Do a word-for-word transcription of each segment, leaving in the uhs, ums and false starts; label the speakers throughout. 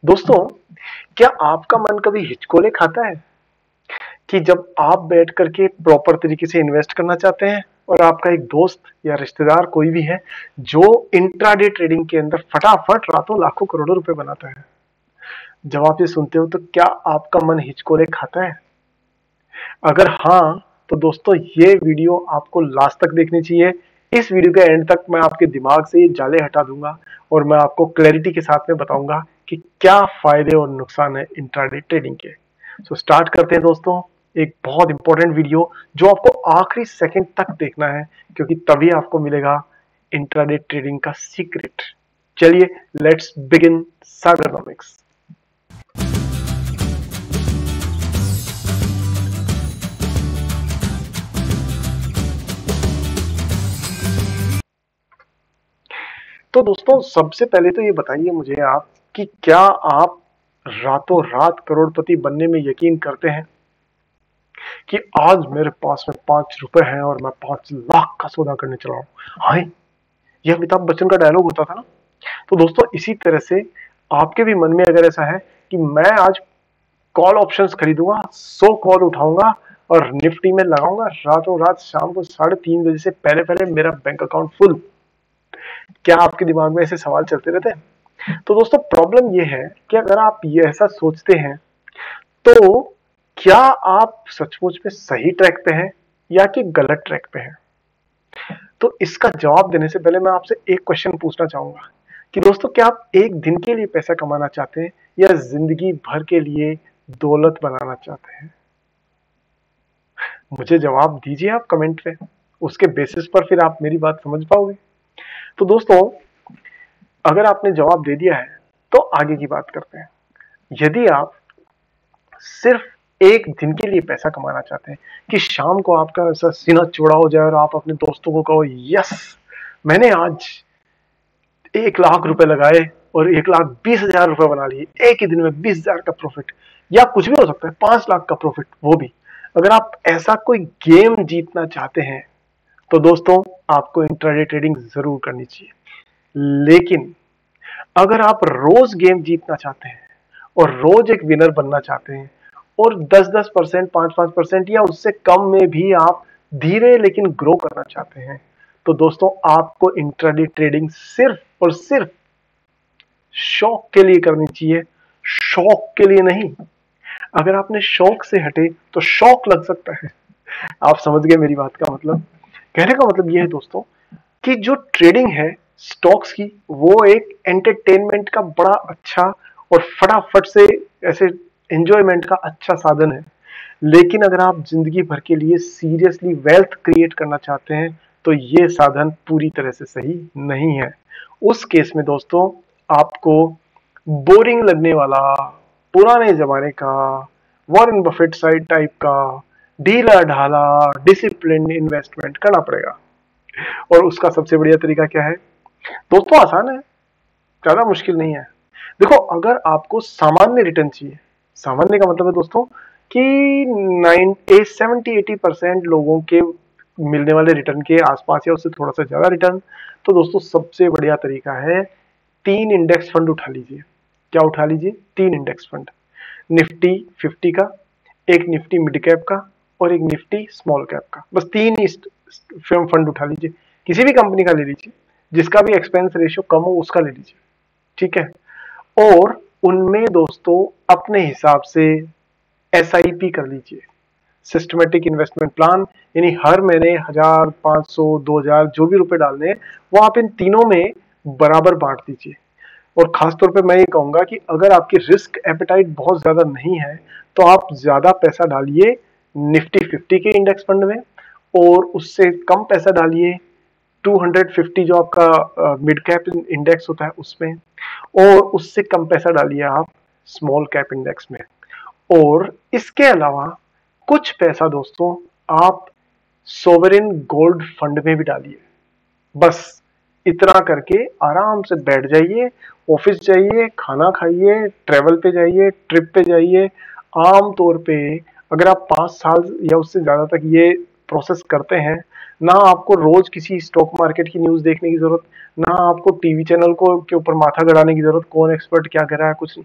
Speaker 1: दोस्तों, क्या आपका मन कभी हिचकोले खाता है कि जब आप बैठ करके प्रॉपर तरीके से इन्वेस्ट करना चाहते हैं और आपका एक दोस्त या रिश्तेदार कोई भी है जो इंट्राडे ट्रेडिंग के अंदर फटाफट रातों लाखों करोड़ों रुपए बनाता है। जब आप ये सुनते हो तो क्या आपका मन हिचकोले खाता है? अगर हाँ, तो दोस्तों ये वीडियो आपको लास्ट तक देखनी चाहिए। इस वीडियो के एंड तक मैं आपके दिमाग से ये जाले हटा दूंगा और मैं आपको क्लैरिटी के साथ में बताऊंगा कि क्या फायदे और नुकसान है इंट्राडे ट्रेडिंग के। सो स्टार्ट करते हैं दोस्तों, एक बहुत इंपॉर्टेंट वीडियो जो आपको आखिरी सेकंड तक देखना है, क्योंकि तभी आपको मिलेगा इंट्राडे ट्रेडिंग का सीक्रेट। चलिए लेट्स बिगिन सागरनॉमिक्स। तो दोस्तों, सबसे पहले तो ये बताइए मुझे आप कि क्या आप रातों रात करोड़पति बनने में यकीन करते हैं कि आज मेरे पास में पांच रुपए हैं और मैं पांच लाख का सौदा करने चला हूं। हाँ, यह अमिताभ बच्चन का डायलॉग होता था ना। तो दोस्तों, इसी तरह से आपके भी मन में अगर ऐसा है कि मैं आज कॉल ऑप्शंस खरीदूंगा, सौ कॉल उठाऊंगा और निफ्टी में लगाऊंगा रातों रात, शाम को साढ़े तीन बजे से पहले पहले मेरा बैंक अकाउंट फुल, क्या आपके दिमाग में ऐसे सवाल चलते रहते हैं? तो दोस्तों, प्रॉब्लम यह है कि अगर आप ये ऐसा सोचते हैं तो क्या आप सचमुच में सही ट्रैक पे हैं या कि गलत ट्रैक पे हैं? तो इसका जवाब देने से पहले मैं आपसे एक क्वेश्चन पूछना चाहूंगा कि दोस्तों, क्या आप एक दिन के लिए पैसा कमाना चाहते हैं या जिंदगी भर के लिए दौलत बनाना चाहते हैं? मुझे जवाब दीजिए आप कमेंट में, उसके बेसिस पर फिर आप मेरी बात समझ पाओगे। तो दोस्तों, अगर आपने जवाब दे दिया है तो आगे की बात करते हैं। यदि आप सिर्फ एक दिन के लिए पैसा कमाना चाहते हैं कि शाम को आपका ऐसा सीना चौड़ा हो जाए और आप अपने दोस्तों को कहो, यस मैंने आज एक लाख रुपए लगाए और एक लाख बीस हजार रुपए बना लिए, एक ही दिन में बीस हजार का प्रॉफिट, या कुछ भी हो सकता है, पांच लाख का प्रॉफिट, वो भी। अगर आप ऐसा कोई गेम जीतना चाहते हैं तो दोस्तों, आपको इंट्राडे ट्रेडिंग जरूर करनी चाहिए। लेकिन अगर आप रोज गेम जीतना चाहते हैं और रोज एक विनर बनना चाहते हैं और दस दस परसेंट, पांच पांच परसेंट या उससे कम में भी आप धीरे लेकिन ग्रो करना चाहते हैं, तो दोस्तों आपको इंट्राडे ट्रेडिंग सिर्फ और सिर्फ शौक के लिए करनी चाहिए, शौक के लिए नहीं। अगर आपने शौक से हटे तो शौक लग सकता है। आप समझ गए मेरी बात का मतलब? कहने का मतलब यह है दोस्तों कि जो ट्रेडिंग है स्टॉक्स की, वो एक एंटरटेनमेंट का बड़ा अच्छा और फटाफट से ऐसे एंजॉयमेंट का अच्छा साधन है। लेकिन अगर आप जिंदगी भर के लिए सीरियसली वेल्थ क्रिएट करना चाहते हैं तो ये साधन पूरी तरह से सही नहीं है। उस केस में दोस्तों, आपको बोरिंग लगने वाला, पुराने जमाने का, वॉरेन बफेट साइड टाइप का ढीला ढाला डिसिप्लिन इन्वेस्टमेंट करना पड़ेगा। और उसका सबसे बढ़िया तरीका क्या है दोस्तों? आसान है, ज्यादा मुश्किल नहीं है। देखो, अगर आपको सामान्य रिटर्न चाहिए, सामान्य का मतलब है दोस्तों कि सेवेंटी एटी परसेंट लोगों के मिलने वाले रिटर्न के आसपास या उससे थोड़ा सा ज्यादा रिटर्न, तो दोस्तों सबसे बढ़िया तरीका है तीन इंडेक्स फंड उठा लीजिए। क्या उठा लीजिए? तीन इंडेक्स फंड, निफ्टी फिफ्टी का, एक निफ्टी मिड कैप का और एक निफ्टी स्मॉल कैप का। बस तीन ही फंड उठा लीजिए, किसी भी कंपनी का ले लीजिए, जिसका भी एक्सपेंस रेशियो कम हो उसका ले लीजिए, ठीक है? और उनमें दोस्तों अपने हिसाब से एस आई पी कर लीजिए, सिस्टमेटिक इन्वेस्टमेंट प्लान, यानी हर महीने हजार, पांच सौ, दो हजार जो भी रुपए डालने हैं वो आप इन तीनों में बराबर बांट दीजिए। और खासतौर पे मैं ये कहूंगा कि अगर आपकी रिस्क एपेटाइट बहुत ज्यादा नहीं है तो आप ज्यादा पैसा डालिए निफ्टी फिफ्टी के इंडेक्स फंड में और उससे कम पैसा डालिए टू फिफ्टी जो आपका मिड कैप इंडेक्स होता है उसमें, और उससे कम पैसा डालिए आप स्मॉल कैप इंडेक्स में। और इसके अलावा कुछ पैसा दोस्तों आप सोवरेन गोल्ड फंड में भी डालिए। बस इतना करके आराम से बैठ जाइए, ऑफिस जाइए, खाना खाइए, ट्रेवल पे जाइए, ट्रिप पे जाइए। आम तौर पे अगर आप पांच साल या उससे ज्यादा तक ये प्रोसेस करते हैं, ना आपको रोज किसी स्टॉक मार्केट की न्यूज देखने की जरूरत, ना आपको टीवी चैनल को के ऊपर माथा गड़ाने की जरूरत, कौन एक्सपर्ट क्या कर रहा है, कुछ नहीं।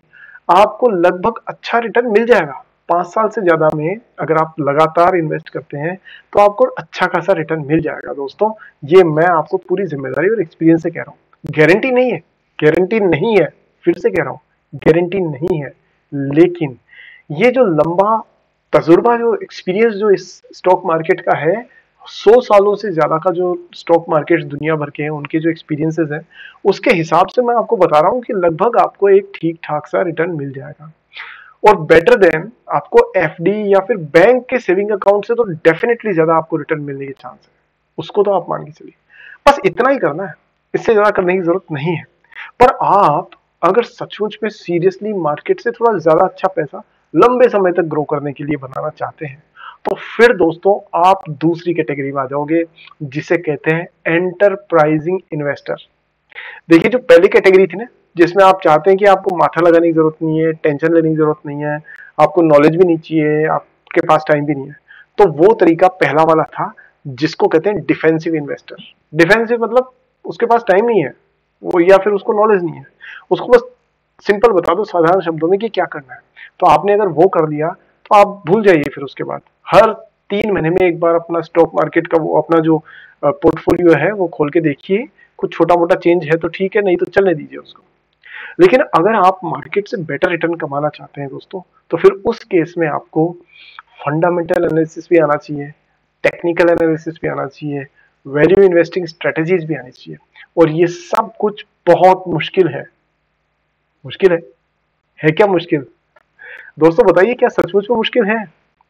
Speaker 1: आपको लगभग अच्छा रिटर्न मिल जाएगा। पांच साल से ज्यादा में अगर आप लगातार इन्वेस्ट करते हैं तो आपको अच्छा खासा रिटर्न मिल जाएगा दोस्तों। ये मैं आपको पूरी जिम्मेदारी और एक्सपीरियंस से कह रहा हूँ। गारंटी नहीं है, गारंटी नहीं है, फिर से कह रहा हूँ, गारंटी नहीं है, लेकिन ये जो लंबा तजुर्बा, जो एक्सपीरियंस जो इस स्टॉक मार्केट का है, सौ सालों से ज्यादा का जो स्टॉक मार्केट दुनिया भर के हैं उनके जो एक्सपीरियंसेस हैं, उसके हिसाब से मैं आपको बता रहा हूँ कि लगभग आपको एक ठीक ठाक सा रिटर्न मिल जाएगा। और बेटर देन आपको एफडी या फिर बैंक के सेविंग अकाउंट से तो डेफिनेटली ज्यादा आपको रिटर्न मिलने के चांस है, उसको तो आप मान के चलिए। बस इतना ही करना है, इससे ज्यादा करने की जरूरत नहीं है। पर आप अगर सचमुच में सीरियसली मार्केट से थोड़ा ज्यादा अच्छा पैसा लंबे समय तक ग्रो करने के लिए बनाना चाहते हैं, तो फिर दोस्तों आप दूसरी कैटेगरी में आ जाओगे, जिसे कहते हैं एंटरप्राइजिंग इन्वेस्टर। देखिए, जो पहली कैटेगरी थी ना, जिसमें आप चाहते हैं कि आपको माथा लगाने की जरूरत नहीं है, टेंशन लेने की जरूरत नहीं है, आपको नॉलेज भी नहीं चाहिए, आपके पास टाइम भी नहीं है, तो वो तरीका पहला वाला था, जिसको कहते हैं डिफेंसिव इन्वेस्टर। डिफेंसिव मतलब उसके पास टाइम नहीं है वो, या फिर उसको नॉलेज नहीं है, उसको बस सिंपल बता दो साधारण शब्दों में कि क्या करना है। तो आपने अगर वो कर दिया तो आप भूल जाइए। फिर उसके बाद हर तीन महीने में एक बार अपना स्टॉक मार्केट का वो अपना जो पोर्टफोलियो है वो खोल के देखिए। कुछ छोटा मोटा चेंज है तो ठीक है, नहीं तो चलने दीजिए उसको। लेकिन अगर आप मार्केट से बेटर रिटर्न कमाना चाहते हैं दोस्तों, तो फिर उस केस में आपको फंडामेंटल एनालिसिस भी आना चाहिए, टेक्निकल एनालिसिस भी आना चाहिए, वैल्यू इन्वेस्टिंग स्ट्रेटेजीज भी आनी चाहिए। और ये सब कुछ बहुत मुश्किल है। मुश्किल है है क्या मुश्किल? दोस्तों बताइए, क्या सचमुच में मुश्किल है?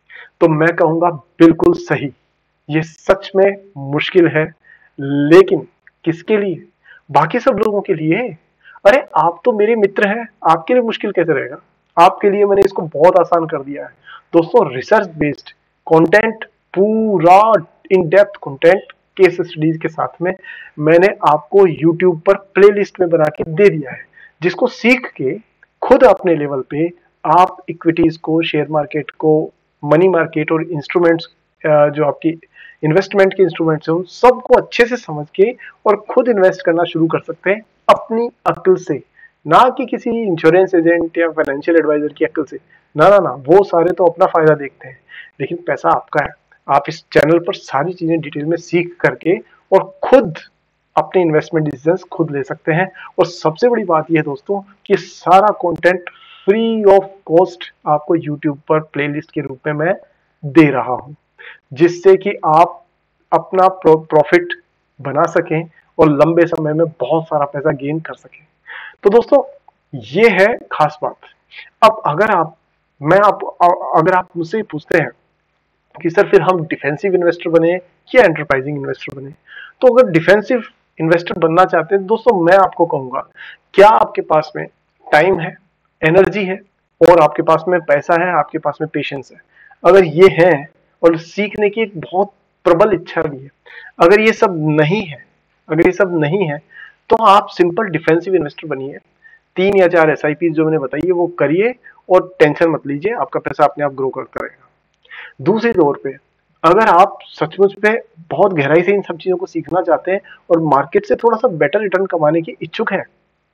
Speaker 1: तो मैं कहूंगा बिल्कुल सही, ये सच में मुश्किल है। लेकिन किसके लिए? बाकी सब लोगों के लिए। अरे आप तो मेरे मित्र हैं, आपके लिए मुश्किल कैसे रहेगा? आपके लिए मैंने इसको बहुत आसान कर दिया है दोस्तों। रिसर्च बेस्ड कंटेंट, पूरा in depth content case studies के साथ में मैंने आपको यूट्यूब पर प्लेलिस्ट में बना के दे दिया है, जिसको सीख के खुद अपने लेवल पे आप इक्विटीज को, शेयर मार्केट को, मनी मार्केट और इंस्ट्रूमेंट्स, जो आपकी इन्वेस्टमेंट के इंस्ट्रूमेंट्स हैं, उन सबको अच्छे से समझ के और खुद इन्वेस्ट करना शुरू कर सकते हैं अपनी अक्ल से, ना कि किसी इंश्योरेंस एजेंट या फाइनेंशियल एडवाइजर की अक्ल से। ना ना ना, वो सारे तो अपना फायदा देखते हैं, लेकिन पैसा आपका है। आप इस चैनल पर सारी चीजें डिटेल में सीख करके और खुद अपने इन्वेस्टमेंट डिसीजंस खुद ले सकते हैं। और सबसे बड़ी बात यह है दोस्तों कि सारा कंटेंट फ्री ऑफ कॉस्ट आपको यूट्यूब पर प्लेलिस्ट के रूप में मैं दे रहा हूं, जिससे कि आप अपना प्रॉफिट बना सकें और लंबे समय में बहुत सारा पैसा गेन कर सकें। तो दोस्तों ये है खास बात। अब अगर आप मैं आप अगर आप मुझसे पूछते हैं कि सर फिर हम डिफेंसिव इन्वेस्टर बने या एंटरप्राइजिंग इन्वेस्टर बने, तो अगर डिफेंसिव इन्वेस्टर बनना चाहते हैं दोस्तों, मैं आपको कहूंगा, क्या आपके पास में टाइम है, एनर्जी है और आपके पास में पैसा है, आपके पास में पेशेंस है? अगर ये है और सीखने की एक बहुत प्रबल इच्छा भी है, अगर ये सब नहीं है अगर ये सब नहीं है तो आप सिंपल डिफेंसिव इन्वेस्टर बनिए। तीन या चार एस आई पी जो मैंने बताई है वो करिए और टेंशन मत लीजिए, आपका पैसा अपने आप ग्रो करता रहेगा। दूसरे तौर पे अगर आप सचमुच में बहुत गहराई से इन सब चीजों को सीखना चाहते हैं और मार्केट से थोड़ा सा बेटर रिटर्न कमाने की इच्छुक हैं,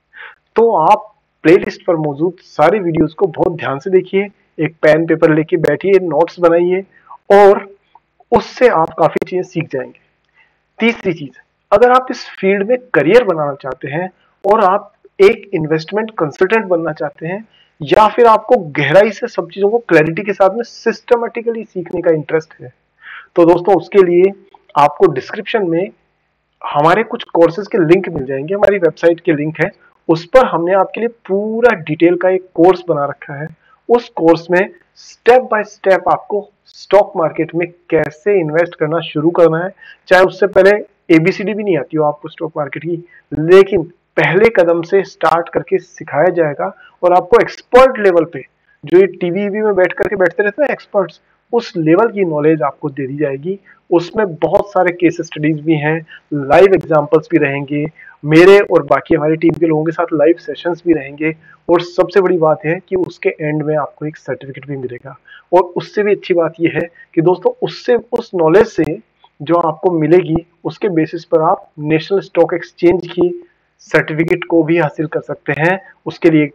Speaker 1: तो आप प्लेलिस्ट पर मौजूद सारे वीडियोस को बहुत ध्यान से देखिए, एक पेन पेपर लेके बैठिए, नोट्स बनाइए और उससे आप काफी चीजें सीख जाएंगे। तीसरी चीज, अगर आप इस फील्ड में करियर बनाना चाहते हैं और आप एक इन्वेस्टमेंट कंसल्टेंट बनना चाहते हैं, या फिर आपको गहराई से सब चीजों को क्लैरिटी के साथ में सिस्टमेटिकली सीखने का इंटरेस्ट है, तो दोस्तों उसके लिए आपको डिस्क्रिप्शन में हमारे कुछ कोर्सेज के लिंक मिल जाएंगे। हमारी वेबसाइट के लिंक है, उस पर हमने आपके लिए पूरा डिटेल का एक कोर्स बना रखा है। उस कोर्स में स्टेप बाय स्टेप आपको स्टॉक मार्केट में कैसे इन्वेस्ट करना शुरू करना है, चाहे उससे पहले एबीसीडी भी नहीं आती हो आपको स्टॉक मार्केट की, लेकिन पहले कदम से स्टार्ट करके सिखाया जाएगा और आपको एक्सपर्ट लेवल पे, जो ये टीवी में बैठ करके बैठते रहते हैं एक्सपर्ट्स, उस लेवल की नॉलेज आपको दे दी जाएगी। उसमें बहुत सारे केस स्टडीज भी हैं, लाइव एग्जांपल्स भी रहेंगे, मेरे और बाकी हमारी टीम के लोगों के साथ लाइव सेशंस भी रहेंगे, और सबसे बड़ी बात है कि उसके एंड में आपको एक सर्टिफिकेट भी मिलेगा। और उससे भी अच्छी बात यह है कि दोस्तों उससे उस नॉलेज से जो आपको मिलेगी उसके बेसिस पर आप नेशनल स्टॉक एक्सचेंज की सर्टिफिकेट को भी हासिल कर सकते हैं। उसके लिए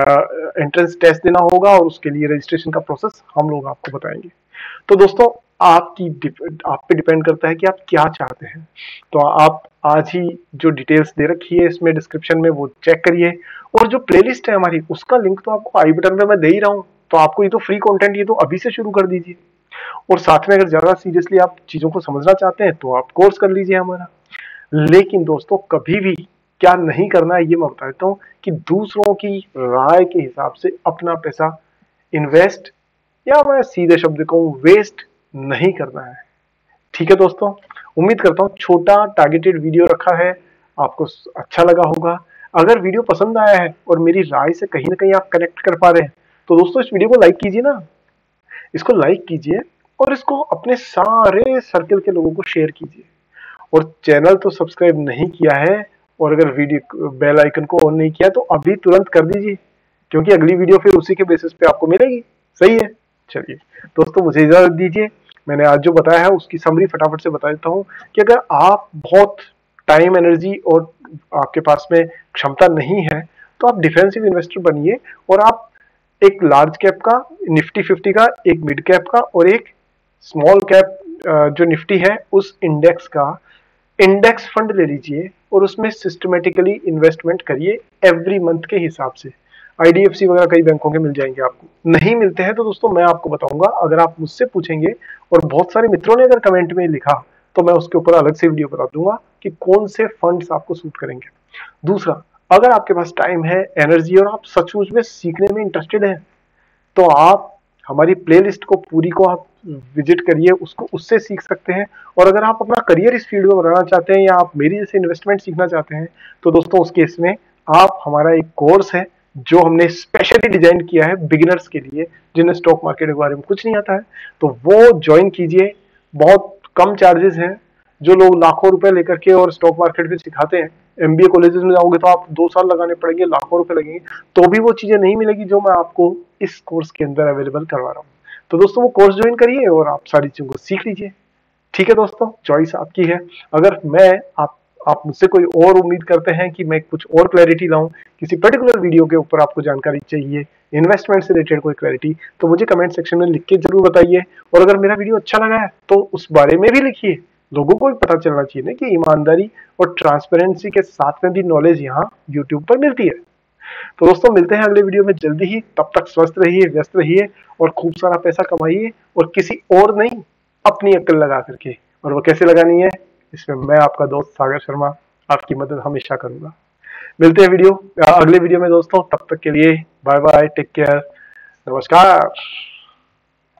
Speaker 1: एंट्रेंस टेस्ट देना होगा और उसके लिए रजिस्ट्रेशन का प्रोसेस हम लोग आपको बताएंगे। तो दोस्तों आपकी आप पे डिपेंड करता है कि आप क्या चाहते हैं। तो आप आज ही जो डिटेल्स दे रखी है इसमें डिस्क्रिप्शन में वो चेक करिए, और जो प्लेलिस्ट है हमारी उसका लिंक तो आपको आई बटन पे मैं दे ही रहा हूँ। तो आपको ये तो फ्री कंटेंट, ये तो अभी से शुरू कर दीजिए। और साथ में अगर ज्यादा सीरियसली आप चीजों को समझना चाहते हैं तो आप कोर्स कर लीजिए हमारा। लेकिन दोस्तों कभी भी क्या नहीं करना है ये मैं बता देता हूँ कि दूसरों की राय के हिसाब से अपना पैसा इन्वेस्ट, या मैं सीधे शब्द कहूँ वेस्ट नहीं करना है। ठीक है दोस्तों, उम्मीद करता हूँ छोटा टारगेटेड वीडियो रखा है, आपको अच्छा लगा होगा। अगर वीडियो पसंद आया है और मेरी राय से कहीं ना कहीं आप कनेक्ट कर पा रहे हैं तो दोस्तों इस वीडियो को लाइक कीजिए ना, इसको लाइक कीजिए और इसको अपने सारे सर्कल के लोगों को शेयर कीजिए। और चैनल तो सब्सक्राइब नहीं किया है और अगर वीडियो बेल आइकन को ऑन नहीं किया तो अभी तुरंत कर दीजिए, क्योंकि अगली वीडियो फिर उसी के बेसिस पे आपको मिलेगी। सही है, चलिए दोस्तों मुझे इजाजत दीजिए। मैंने आज जो बताया है उसकी समरी फटाफट से बता देता हूँ कि अगर आप बहुत टाइम एनर्जी और आपके पास में क्षमता नहीं है तो आप डिफेंसिव इन्वेस्टर बनिए, और आप एक लार्ज कैप का निफ्टी फिफ्टी का, एक मिड कैप का और एक स्मॉल कैप जो निफ्टी है उस इंडेक्स का इंडेक्स फंड ले लीजिए और उसमें सिस्टमेटिकली इन्वेस्टमेंट करिए एवरी मंथ के हिसाब से। आईडीएफसी वगैरह कई बैंकों के मिल जाएंगे, आपको नहीं मिलते हैं तो दोस्तों मैं आपको बताऊंगा। अगर आप मुझसे पूछेंगे और बहुत सारे मित्रों ने अगर कमेंट में लिखा तो मैं उसके ऊपर अलग से वीडियो बता दूंगा कि कौन से फंड्स आपको सूट करेंगे। दूसरा, अगर आपके पास टाइम है, एनर्जी और आप सचमुच में सीखने में इंटरेस्टेड हैं तो आप हमारी प्लेलिस्ट को पूरी को आप विजिट करिए, उसको उससे सीख सकते हैं। और अगर आप अपना करियर इस फील्ड में बनाना चाहते हैं या आप मेरी जैसे इन्वेस्टमेंट सीखना चाहते हैं तो दोस्तों उस केस में आप हमारा एक कोर्स है जो हमने स्पेशली डिजाइन किया है बिगिनर्स के लिए जिन्हें स्टॉक मार्केट के बारे में कुछ नहीं आता है, तो वो ज्वाइन कीजिए। बहुत कम चार्जेस हैं, जो लोग लाखों रुपए लेकर के और स्टॉक मार्केट में सिखाते हैं, एमबीए कॉलेजेस में जाओगे तो आप दो साल लगाने पड़ेंगे, लाखों रुपए लगेंगे, तो भी वो चीजें नहीं मिलेगी जो मैं आपको इस कोर्स के अंदर अवेलेबल करवा रहा हूँ। तो दोस्तों वो कोर्स ज्वाइन करिए और आप सारी चीजों को सीख लीजिए। ठीक है दोस्तों, चॉइस आपकी है। अगर मैं आप आप मुझसे कोई और उम्मीद करते हैं कि मैं कुछ और क्लैरिटी लाऊं, किसी पर्टिकुलर वीडियो के ऊपर आपको जानकारी चाहिए, इन्वेस्टमेंट से रिलेटेड कोई क्लैरिटी, तो मुझे कमेंट सेक्शन में लिख के जरूर बताइए। और अगर मेरा वीडियो अच्छा लगा है तो उस बारे में भी लिखिए, लोगों को भी पता चलना चाहिए ना कि ईमानदारी और ट्रांसपेरेंसी के साथ में भी नॉलेज यहाँ यूट्यूब पर मिलती है। तो दोस्तों मिलते हैं अगले वीडियो में जल्दी ही, तब तक स्वस्थ रहिए, व्यस्त रहिए और खूब सारा पैसा कमाइए, और किसी और नहीं अपनी अक्ल लगा करके। और वो कैसे लगानी है इसमें मैं आपका दोस्त सागर शर्मा आपकी मदद हमेशा करूंगा। मिलते हैं वीडियो अगले वीडियो में दोस्तों, तब तक के लिए बाय बाय, टेक केयर, नमस्कार।